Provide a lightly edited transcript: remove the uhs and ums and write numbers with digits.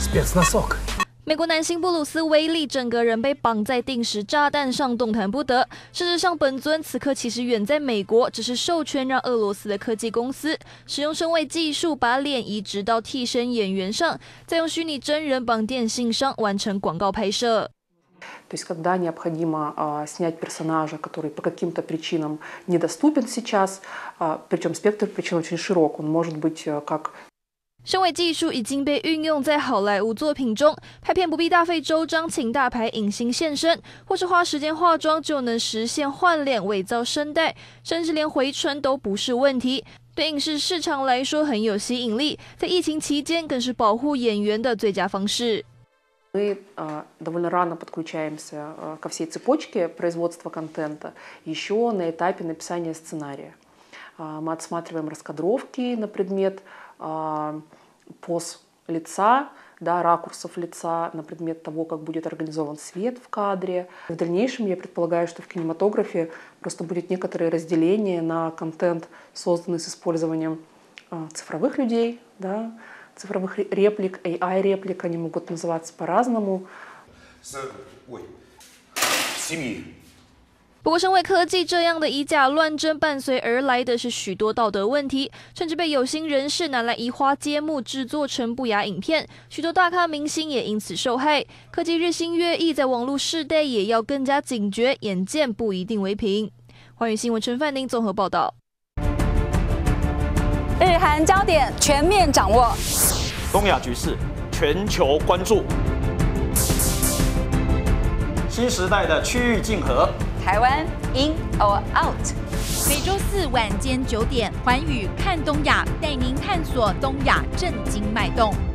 спецносок. 美国男星布鲁斯·威利整个人被绑在定时炸弹上，动弹不得。事实上，本尊此刻其实远在美国，只是授权让俄罗斯的科技公司使用声位技术，把脸移植到替身演员上，再用虚拟真人绑电信商完成广告拍摄。 То есть, когда необходимо снять персонажа, который по каким-то причинам недоступен сейчас, причем спектр причин очень широк, он может быть как 声位技术已经被运用在好莱坞作品中，拍片不必大费周章请大牌影星现身，或是花时间化妆就能实现换脸、伪造声带，甚至连回唇都不是问题。对影视市场来说很有吸引力，在疫情期间更是保护演员的最佳方式。 Мы довольно рано подключаемся ко всей цепочке производства контента еще на этапе написания сценария. Мы отсматриваем раскадровки на предмет поз лица, да, ракурсов лица, на предмет того, как будет организован свет в кадре. В дальнейшем я предполагаю, что в кинематографе просто будет некоторое разделение на контент, созданный с использованием цифровых людей, да, цифровых реплик, AI-реплик, они могут называться по-разному. 不过，身为科技这样的以假乱真，伴随而来的是许多道德问题，甚至被有心人士拿来移花接木，制作成不雅影片。许多大咖明星也因此受害。科技日新月异，在网络世代也要更加警觉，眼见不一定为凭。寰宇新闻陈范宁综合报道。 日韩焦点全面掌握， 东亚局势全球关注，新时代的区域竞合。 台湾 in or out？ 每周四晚间9点，寰宇看东亚，带您探索东亚政经脉动。